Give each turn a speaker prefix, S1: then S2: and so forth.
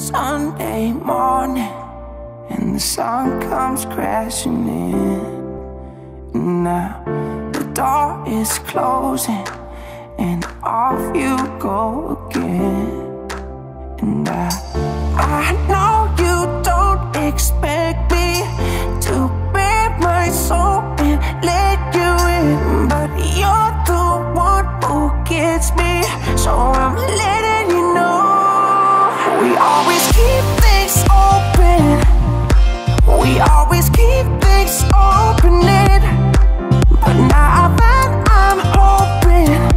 S1: Sunday morning, and the sun comes crashing in. And now the door is closing, and off you go again. And I know you don't expect me to bare my soul and let you in, but you're the one who gets me, so I'm letting you know. We always keep things open, we always keep things opening, but now that I'm hoping